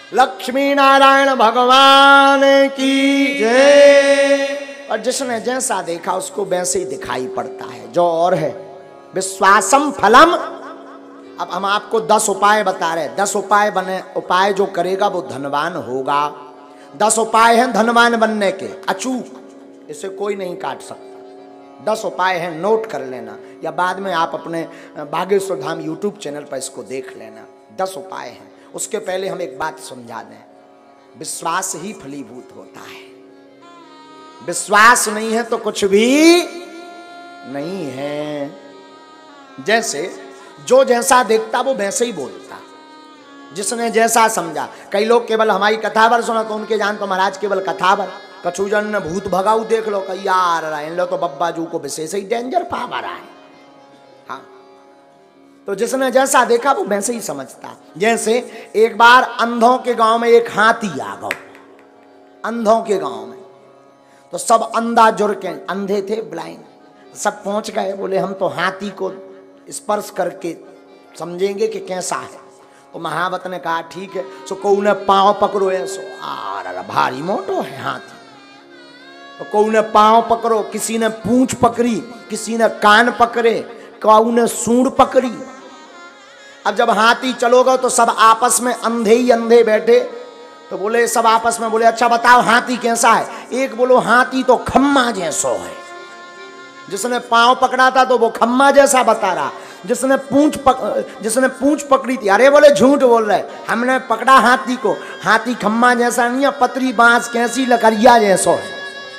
लक्ष्मी नारायण भगवान की जय। और जिसने जैसा देखा उसको वैसे ही दिखाई पड़ता है, जो और है विश्वासम फलम। अब हम आपको 10 उपाय बता रहे हैं, 10 उपाय बने, उपाय जो करेगा वो धनवान होगा। 10 उपाय हैं धनवान बनने के, अचूक, इसे कोई नहीं काट सकता। 10 उपाय हैं, नोट कर लेना, या बाद में आप अपने बागेश्वर धाम यूट्यूब चैनल पर इसको देख लेना। 10 उपाय हैं। उसके पहले हम एक बात समझा दें, विश्वास ही फलीभूत होता है। विश्वास नहीं है तो कुछ भी नहीं है। जैसे जो जैसा देखता वो वैसे ही बोलता, जिसने जैसा समझा। कई लोग केवल हमारी कथावर सुना तो उनके जान तो महाराज केवल कथावर, कछुजन ने भूत भगाऊ देख लो, कही यार इन लो तो बब्बा जू को विशेष ही डेंजर पावर है। हाँ, तो जिसने जैसा देखा वो वैसे ही समझता। जैसे एक बार अंधों के गांव में एक हाथी आ गया, अंधों के गांव में, तो सब अंधा जुड़ के, अंधे थे ब्लाइंड, सब पहुंच गए, बोले हम तो हाथी को स्पर्श करके समझेंगे कि कैसा है। तो महावत ने कहा ठीक है, सो कोई ने पांव पकड़ो, ऐसो आ भारी मोटो है हाथी, तो कोई ने पांव पकड़ो, किसी ने पूंछ पकड़ी, किसी ने कान पकड़े, कोई ने सूंड पकड़ी। अब जब हाथी चलोगा तो सब आपस में अंधे ही अंधे बैठे, तो बोले सब आपस में बोले अच्छा बताओ हाथी कैसा है। एक बोलो हाथी तो खम्मा जैसो है, जिसने पांव पकड़ा था तो वो खम्मा जैसा बता रहा, जिसने पूंछ पकड़ी थी, अरे बोले झूठ बोल रहे, हमने पकड़ा हाथी को, हाथी खम्मा जैसा नहीं है, पतरी बांस कैसी लकड़िया जैसो है।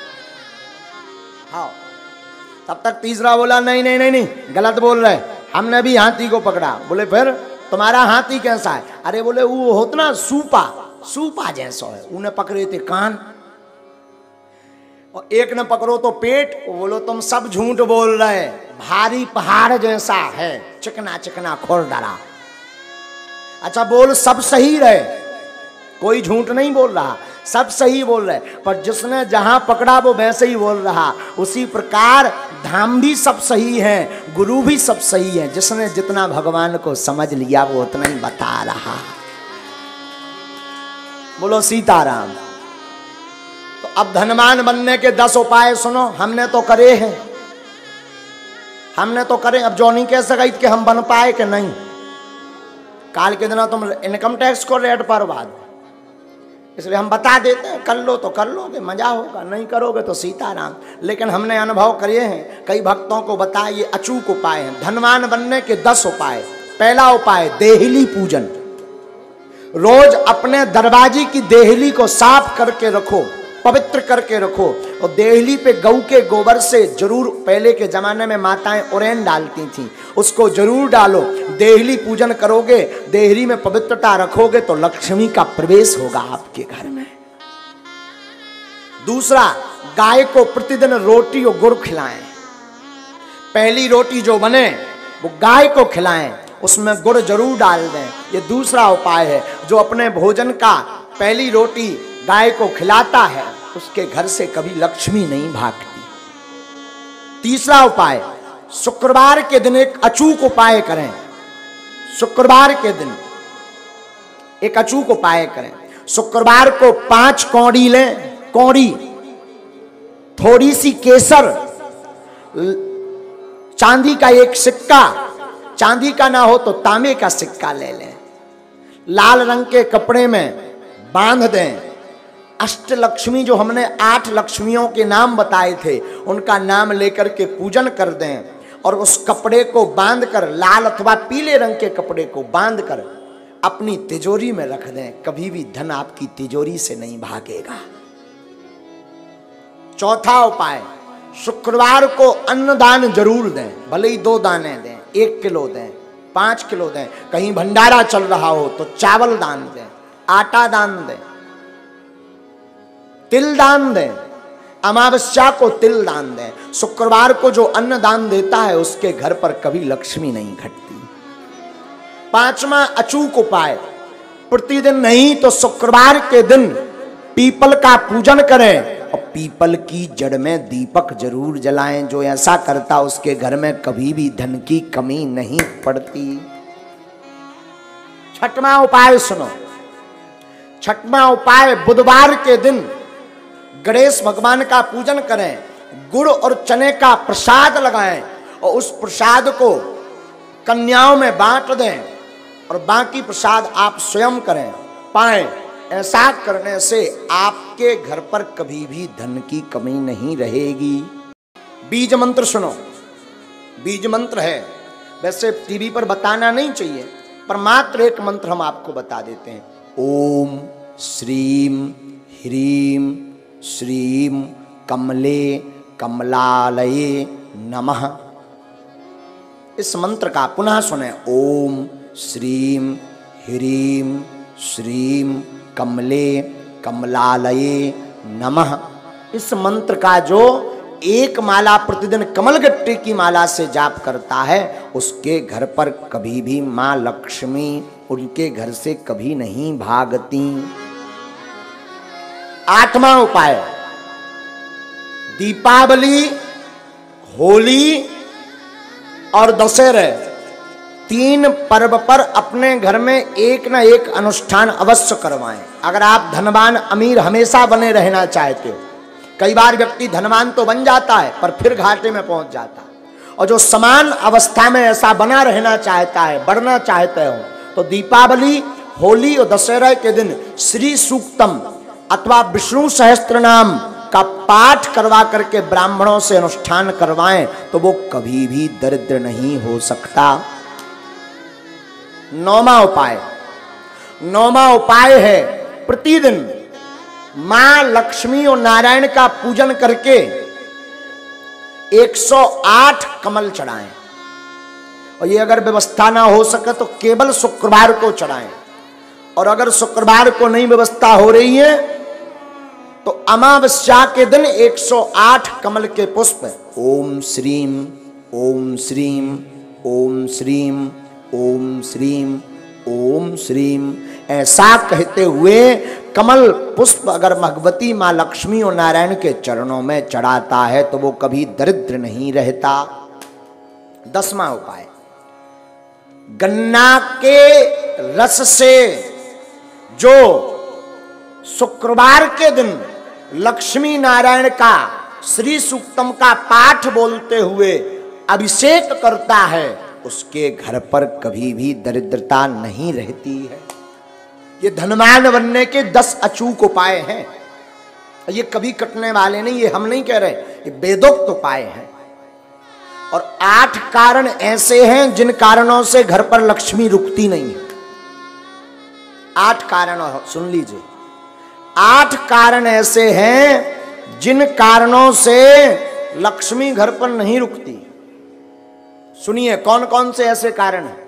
हाँ, तब तक तीसरा बोला नहीं नहीं नहीं नहीं गलत बोल रहे, हमने भी हाथी को पकड़ा। बोले फिर तुम्हारा हाथी कैसा है? अरे बोले वो होता ना सूपा जैसा है। उन्हें पकड़े थे कान, और एक ने पकड़ो तो पेट, वो बोलो तुम सब झूठ बोल रहे, भारी पहाड़ जैसा है, चिकना चिकना खुरदरा। अच्छा बोल सब सही रहे, कोई झूठ नहीं बोल रहा, सब सही बोल रहे, पर जिसने जहां पकड़ा वो वैसे ही बोल रहा। उसी प्रकार धाम भी सब सही है, गुरु भी सब सही है, जिसने जितना भगवान को समझ लिया वो उतना ही बता रहा। बोलो सीताराम। तो अब धनवान बनने के 10 उपाय सुनो, हमने तो करे हैं, हमने तो करे। अब जो नहीं कह सका कि हम बन पाए कि नहीं। काल के दिन तुम इनकम टैक्स को रेट पर बाद, इसलिए हम बता देते हैं, कर लो तो कर लोगे, मजा होगा, नहीं करोगे तो सीताराम। लेकिन हमने अनुभव करे हैं, कई भक्तों को बताए, ये अचूक उपाय हैं धनवान बनने के 10 उपाय। पहला उपाय देहली पूजन। रोज अपने दरवाजे की देहली को साफ करके रखो, पवित्र करके रखो, और देहली पे गऊ के गोबर से जरूर, पहले के जमाने में माताएं उरेन डालती थी, उसको जरूर डालो। देहली पूजन करोगे, देहली में पवित्रता रखोगे तो लक्ष्मी का प्रवेश होगा आपके घर में। दूसरा, गाय को प्रतिदिन रोटी और गुड़ खिलाएं। पहली रोटी जो बने वो गाय को खिलाएं, उसमें गुड़ जरूर डाल दें। ये दूसरा उपाय है। जो अपने भोजन का पहली रोटी गाय को खिलाता है उसके घर से कभी लक्ष्मी नहीं भागती। तीसरा उपाय, शुक्रवार के दिन एक अचूक उपाय करें। शुक्रवार के दिन एक अचूक उपाय करें। शुक्रवार को 5 कौड़ी लें, कौड़ी, थोड़ी सी केसर, चांदी का एक सिक्का, चांदी का ना हो तो तांबे का सिक्का ले लें, लाल रंग के कपड़े में बांध दें। अष्टलक्ष्मी, जो हमने 8 लक्ष्मियों के नाम बताए थे, उनका नाम लेकर के पूजन कर दें, और उस कपड़े को बांधकर, लाल अथवा पीले रंग के कपड़े को बांधकर अपनी तिजोरी में रख दें। कभी भी धन आपकी तिजोरी से नहीं भागेगा। चौथा उपाय, शुक्रवार को अन्नदान जरूर दें, भले ही 2 दाने दें, 1 किलो दें, 5 किलो दें। कहीं भंडारा चल रहा हो तो चावल दान दें, आटा दान दें, तिल दान दें, अमावस्या को तिल दान दें। शुक्रवार को जो अन्न दान देता है उसके घर पर कभी लक्ष्मी नहीं घटती। 5वां अचूक उपाय, प्रतिदिन नहीं तो शुक्रवार के दिन पीपल का पूजन करें, और पीपल की जड़ में दीपक जरूर जलाएं। जो ऐसा करता उसके घर में कभी भी धन की कमी नहीं पड़ती। 6वां उपाय सुनो, छठवां उपाय, बुधवार के दिन गणेश भगवान का पूजन करें, गुड़ और चने का प्रसाद लगाएं और उस प्रसाद को कन्याओं में बांट दें और बाकी प्रसाद आप स्वयं करें पाएं। ऐसा करने से आपके घर पर कभी भी धन की कमी नहीं रहेगी। बीज मंत्र सुनो, बीज मंत्र है, वैसे टीवी पर बताना नहीं चाहिए, पर मात्र एक मंत्र हम आपको बता देते हैं। ओम श्रीम ह्रीम श्रीम कमले कमलालये नमः। इस मंत्र का पुनः सुने। ओम श्रीम ह्रीम श्रीम कमले कमलालये नमः। इस मंत्र का जो एक माला प्रतिदिन कमलगट्टे की माला से जाप करता है, उसके घर पर कभी भी मां लक्ष्मी उनके घर से कभी नहीं भागती। आठवां उपाय, दीपावली, होली और दशहरे, 3 पर्व पर अपने घर में एक ना एक अनुष्ठान अवश्य करवाएं। अगर आप धनवान अमीर हमेशा बने रहना चाहते हो, कई बार व्यक्ति धनवान तो बन जाता है पर फिर घाटे में पहुंच जाता है, और जो समान अवस्था में ऐसा बना रहना चाहता है, बढ़ना चाहते हो, तो दीपावली, होली और दशहरा के दिन श्री सूक्तम अथवा विष्णु सहस्त्र नाम का पाठ करवा करके ब्राह्मणों से अनुष्ठान करवाएं, तो वो कभी भी दरिद्र नहीं हो सकता। 9वां उपाय, 9वां उपाय है प्रतिदिन मां लक्ष्मी और नारायण का पूजन करके 108 कमल चढ़ाएं, और ये अगर व्यवस्था ना हो सके तो केवल शुक्रवार को चढ़ाएं, और अगर शुक्रवार को नहीं व्यवस्था हो रही है तो अमावस्या के दिन 108 कमल के पुष्प ओम श्रीम ओम श्रीम ओम श्रीम ओम श्रीम ओम श्रीम ऐसा कहते हुए कमल पुष्प अगर भगवती मां लक्ष्मी और नारायण के चरणों में चढ़ाता है तो वो कभी दरिद्र नहीं रहता। 10वां उपाय, गन्ना के रस से जो शुक्रवार के दिन लक्ष्मी नारायण का श्री सूक्तम का पाठ बोलते हुए अभिषेक करता है, उसके घर पर कभी भी दरिद्रता नहीं रहती है। ये धनवान बनने के 10 अचूक उपाय हैं, ये कभी कटने वाले नहीं, ये हम नहीं कह रहे, ये वेदोक्त उपाय हैं। और 8 कारण ऐसे हैं जिन कारणों से घर पर लक्ष्मी रुकती नहीं है। 8 कारण सुन लीजिए, 8 कारण ऐसे हैं जिन कारणों से लक्ष्मी घर पर नहीं रुकती। सुनिए कौन कौन से ऐसे कारण हैं,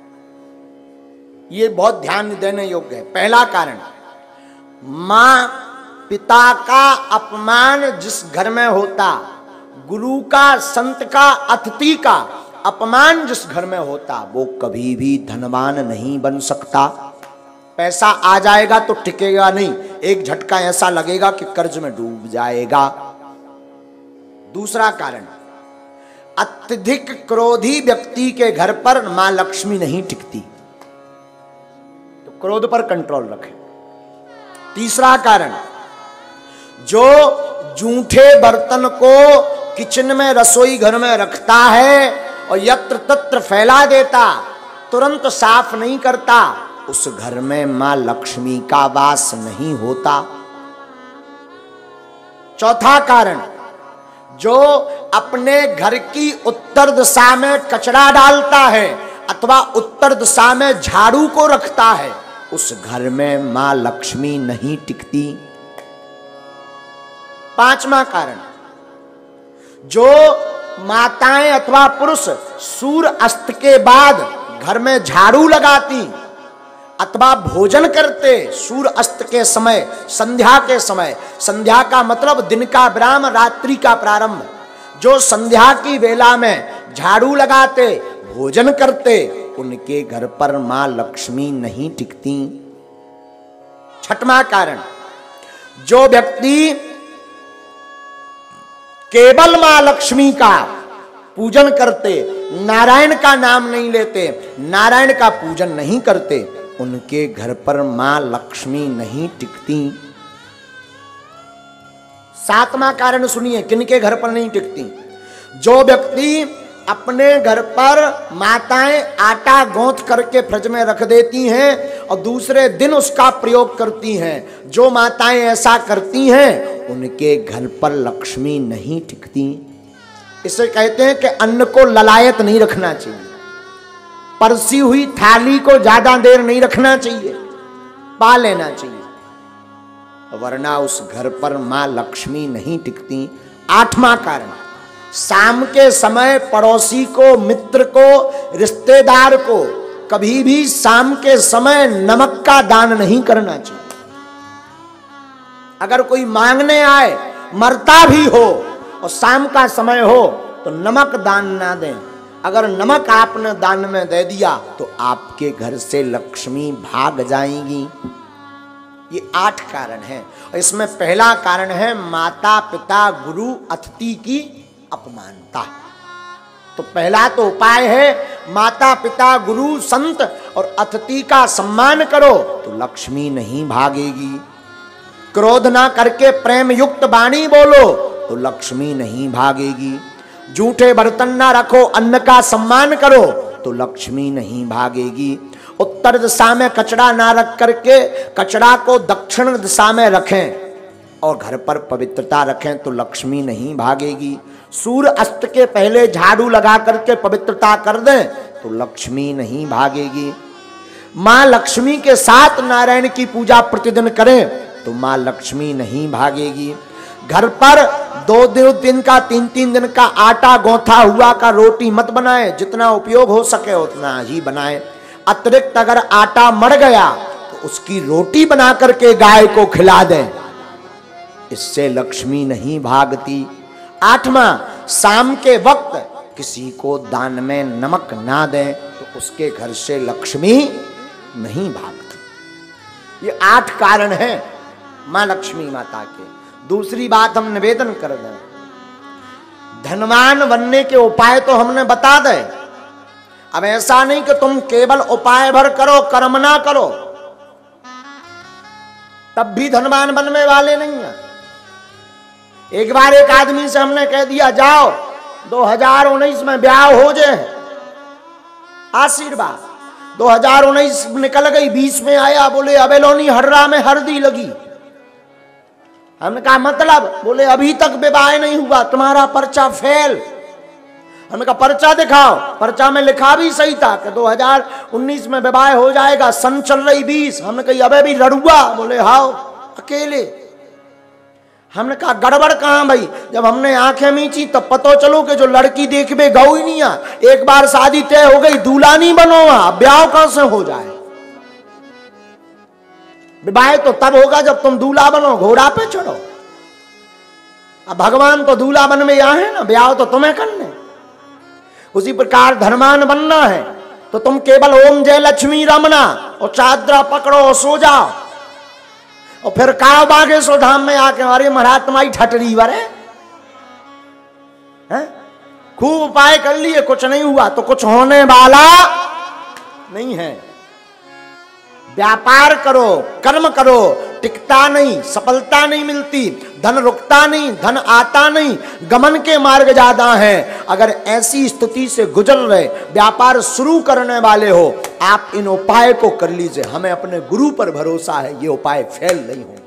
ये बहुत ध्यान देने योग्य है। पहला कारण, मां पिता का अपमान जिस घर में होता, गुरु का, संत का, अतिथि का अपमान जिस घर में होता, वो कभी भी धनवान नहीं बन सकता। पैसा आ जाएगा तो टिकेगा नहीं, एक झटका ऐसा लगेगा कि कर्ज में डूब जाएगा। दूसरा कारण, अत्यधिक क्रोधी व्यक्ति के घर पर मां लक्ष्मी नहीं टिकती, तो क्रोध पर कंट्रोल रखें। तीसरा कारण, जो जूठे बर्तन को किचन में, रसोई घर में रखता है और यत्र तत्र फैला देता, तुरंत साफ नहीं करता, उस घर में मां लक्ष्मी का वास नहीं होता। चौथा कारण, जो अपने घर की उत्तर दिशा में कचरा डालता है अथवा उत्तर दिशा में झाड़ू को रखता है, उस घर में मां लक्ष्मी नहीं टिकती। 5वां कारण, जो माताएं अथवा पुरुष सूर्य अस्त के बाद घर में झाड़ू लगाती अथवा भोजन करते सूर्य अस्त के समय, संध्या के समय, संध्या का मतलब दिन का विराम, रात्रि का प्रारंभ, जो संध्या की वेला में झाड़ू लगाते, भोजन करते, उनके घर पर मां लक्ष्मी नहीं टिकती। 6वां कारण, जो व्यक्ति केवल मां लक्ष्मी का पूजन करते, नारायण का नाम नहीं लेते, नारायण का पूजन नहीं करते, उनके घर पर मां लक्ष्मी नहीं टिकती। सातवां कारण सुनिए, किनके घर पर नहीं टिकती? जो व्यक्ति अपने घर पर माताएं आटा गूंथ करके फ्रिज में रख देती हैं और दूसरे दिन उसका प्रयोग करती हैं, जो माताएं ऐसा करती हैं उनके घर पर लक्ष्मी नहीं टिकती। इसे कहते हैं कि अन्न को ललायत नहीं रखना चाहिए, परसी हुई थाली को ज्यादा देर नहीं रखना चाहिए, पा लेना चाहिए, वरना उस घर पर मां लक्ष्मी नहीं टिकती। आठवां कारण, शाम के समय पड़ोसी को, मित्र को, रिश्तेदार को कभी भी शाम के समय नमक का दान नहीं करना चाहिए। अगर कोई मांगने आए, मरता भी हो और शाम का समय हो तो नमक दान ना दें। अगर नमक आपने दान में दे दिया तो आपके घर से लक्ष्मी भाग जाएंगी। ये 8 कारण हैं। और इसमें पहला कारण है माता पिता गुरु अतिथि की अपमानता। तो पहला तो उपाय है माता पिता गुरु संत और अतिथि का सम्मान करो तो लक्ष्मी नहीं भागेगी। क्रोध ना करके प्रेम युक्त वाणी बोलो तो लक्ष्मी नहीं भागेगी। झूठे बर्तन ना रखो, अन्न का सम्मान करो तो लक्ष्मी नहीं भागेगी। उत्तर दिशा में कचरा ना रख करके कचरा को दक्षिण दिशा में रखें और घर पर पवित्रता रखें तो लक्ष्मी नहीं भागेगी। सूर्य अस्त के पहले झाड़ू लगा करके पवित्रता कर दें तो लक्ष्मी नहीं भागेगी। मां लक्ष्मी के साथ नारायण की पूजा प्रतिदिन करें तो मां लक्ष्मी नहीं भागेगी। घर पर 2 दिन का 3 दिन का आटा गौथा हुआ का रोटी मत बनाएं, जितना उपयोग हो सके उतना ही बनाएं। अतिरिक्त अगर आटा मर गया तो उसकी रोटी बना करके गाय को खिला दें, इससे लक्ष्मी नहीं भागती। 8वां, शाम के वक्त किसी को दान में नमक ना दें तो उसके घर से लक्ष्मी नहीं भागती। ये 8 कारण हैं मां लक्ष्मी माता के। दूसरी बात हम निवेदन कर दें, धनवान बनने के उपाय तो हमने बता दे। अब ऐसा नहीं कि तुम केवल उपाय भर करो, कर्म ना करो, तब भी धनवान बनने वाले नहीं है। एक बार एक आदमी से हमने कह दिया जाओ 2019 में ब्याह हो जाए, आशीर्वाद। 2019 निकल गई, 20 में आया, बोले अबेलोनी हर्रा में हरदी लगी। हमने कहा मतलब? बोले अभी तक विवाह नहीं हुआ, तुम्हारा पर्चा फेल। हमने कहा पर्चा दिखाओ। पर्चा में लिखा भी सही था कि 2019 में विवाह हो जाएगा, सन चल रही 20। हमने कहा अबे भी लड़ुआ? बोले हाओ अकेले। हमने कहा गड़बड़ कहां भाई? जब हमने आंखें मींची तब पता चलो कि जो लड़की देखबे गौ ही नहीं आ। एक बार शादी तय हो गई, दूल्हा नहीं बनो, ब्याह कहां से हो जाए? विवाह तो तब होगा जब तुम दूल्हा बनो, घोड़ा पे चढ़ो। अब भगवान तो दूल्हा बन में यहाँ है ना, ब्याह तो तुम्हें करने। उसी प्रकार धनवान बनना है तो तुम केवल ओम जय लक्ष्मी रमना और चादरा पकड़ो और सो जाओ और फिर का बागेश्वर धाम में आके अरे महाराज तुम्हारी ठटरी वरे हैं, खूब उपाय कर लिए, कुछ नहीं हुआ तो कुछ होने वाला नहीं है। व्यापार करो, कर्म करो, टिकता नहीं, सफलता नहीं मिलती, धन रुकता नहीं, धन आता नहीं, गमन के मार्ग ज्यादा हैं। अगर ऐसी स्थिति से गुजर रहे, व्यापार शुरू करने वाले हो, आप इन उपाय को कर लीजिए। हमें अपने गुरु पर भरोसा है, ये उपाय फेल नहीं होंगे।